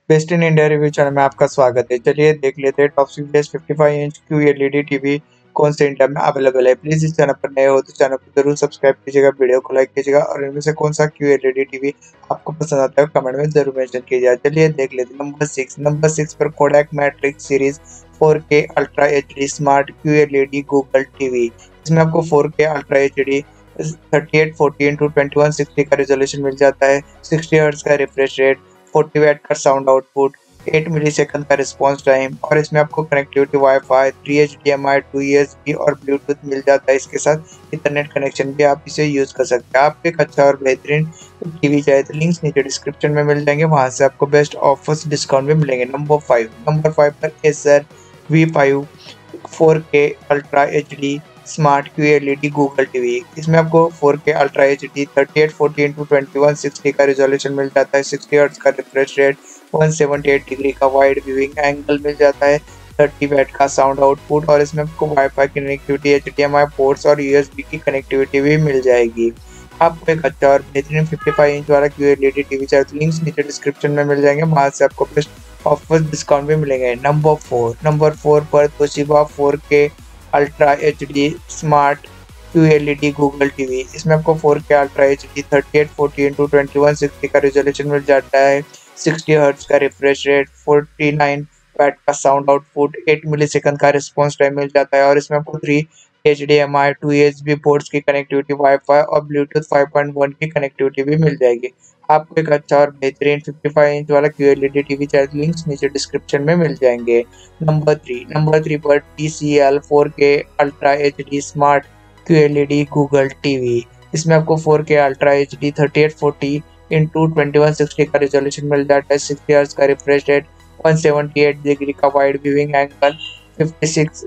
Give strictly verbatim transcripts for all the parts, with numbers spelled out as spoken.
Best in India review channel में आपका स्वागत है। चलिए देख लेते हैं top best fifty five inch Q LED TV कौन से इंडिया में अवेलेबल है। प्लीज इस चैनल पर नए हो तो चैनल को जरूर सब्सक्राइब कीजिएगा, वीडियो को लाइक कीजिएगा और इनमें से कौन सा क्यू एलईडी टीवी आपको पसंद आता है कमेंट में जरूर मेंशन कीजिएगा। चलिए देख लेते हैं नंबर सिक्स नंबर सिक्स पर Kodak matrix series four K ultra H D smart Q LED Google TV. इसमें आपको four K ultra H D thirty eight forty into twenty one sixty का रेजोल्यूशन मिल जाता है, सिक्सटी हर्ट्ज का refresh rate, forty watt का sound output, eight millisecond का response time और इसमें आपको connectivity wifi, three H D M I, two USB और ब्लूटूथ मिल जाता है। इसके साथ इंटरनेट कनेक्शन भी आप इसे यूज कर सकते हैं। आपको एक अच्छा और बेहतरीन टीवी चाहिए तो लिंक्स नीचे डिस्क्रिप्शन में मिल जाएंगे, वहां से आपको बेस्ट ऑफर्स डिस्काउंट भी मिलेंगे। नंबर फाइव नंबर फाइव पर Acer V five four K ultra H D smart Q LED Google TV. इसमें आपको four K ultra H D thirty eight forty into twenty one sixty का resolution मिल जाता है, sixty hertz का refresh rate, one seventy eight degree का wide viewing angle मिल जाता है, थर्टी वैट का साउंड आउटपुट और इसमें आपको वाईफाई कनेक्टिविटी, एचडीएमआई पोर्ट्स और यूएसबी की कनेक्टिविटी भी मिल जाएगी। आपको एक अच्छा और बेहतरीन फिफ्टी फाइव इंच वाला क्यू एलईडी टीवी चाहिए तो लिंक्स नीचे डिस्क्रिप्शन में मिल जाएंगे, वहां से आपको बेस्ट ऑफर्स डिस्काउंट भी मिलेंगे। नंबर फोर नंबर फोर पर Toshiba four K ultra H D smart Q LED Google TV. इसमें आपको four K ultra H D thirty eight forty into twenty one sixty का रेजोल्यूशन मिल जाता है, sixty hertz का refresh rate, forty nine watt का sound output, eight millisecond का response time मिल जाता है और इसमें आपको three H D M I, two USB ports की कनेक्टिविटी, वाईफाई और ब्लूटूथ फाइव पॉइंट वन की कनेक्टिविटी भी मिल जाएगी। आपको एक अच्छा और बेहतरीन फिफ्टी फाइव इंच वाला क्यू एलईडी टीवी चाहिए, लिंक्स नीचे डिस्क्रिप्शन में मिल जाएंगे। नंबर थ्री नंबर थ्री पर T C L four K ultra H D smart Q LED Google TV. इसमें आपको four K ultra H D thirty eight forty into twenty one sixty का रेजोल्यूशन मिल जाता है, सिक्सटी हर्ट्ज का refresh rate, one seventy eight degree का wide viewing angle, fifty six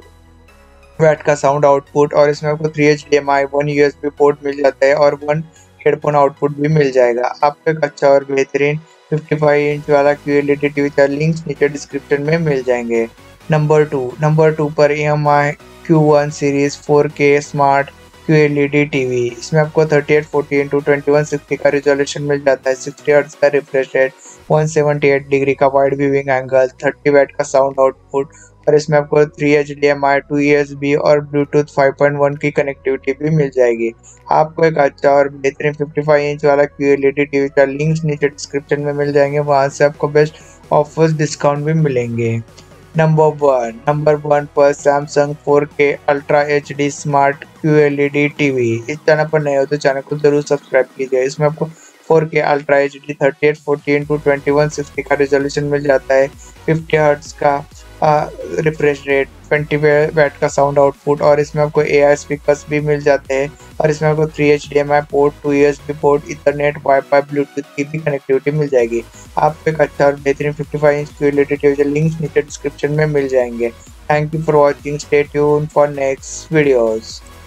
watt का sound output और इसमें आपको three H D M I, one USB port मिल जाता है और वन हेडफोन आउटपुट भी मिल जाएगा। आपको एक अच्छा और बेहतरीन फिफ्टी फाइव इंच वाला क्यू एलईडी टीवी का लिंक्स नीचे डिस्क्रिप्शन में मिल जाएंगे। नंबर टू नंबर टू पर E M I Q one series four K smart Q LED TV. इसमें आपको thirty eight forty into twenty one sixty का रेजोल्यूशन मिल जाता है, सिक्सटी हर्ट्ज का refresh rate, one seventy eight degree का wide viewing angle, thirty watt का sound output और इसमें आपको three H D M I, two USB और ब्लूटूथ फाइव पॉइंट वन की कनेक्टिविटी भी मिल जाएगी। आपको एक अच्छा और बेहतरीन फिफ्टी फाइव इंच वाला क्यू एलईडी टीवी का लिंक्स नीचे डिस्क्रिप्शन में मिल जाएंगे, वहां से आपको बेस्ट ऑफर्स डिस्काउंट भी मिलेंगे। नंबर वन नंबर वन पर Samsung four K ultra H D smart Q LED TV. इस चैनल पर नए हो तो चैनल को जरूर सब्सक्राइब कीजिए। इसमें आपको four K ultra H D thirty eight forty into twenty one sixty का रेजोल्यूशन मिल जाता है, फिफ्टी हर्ट्ज का रिफ्रेश रेट, ट्वेंटी वैट का साउंड आउटपुट और इसमें आपको ए आई स्पीकर्स भी मिल जाते हैं और इसमें आपको three H D M I port, two USB port, internet, wifi, Bluetooth की भी कनेक्टिविटी मिल जाएगी। आपको एक अच्छा और बेहतरीन fifty five inch Q LED TV के लिंक्स नीचे डिस्क्रिप्शन में मिल जाएंगे। Thank you for watching, stay tuned for next videos.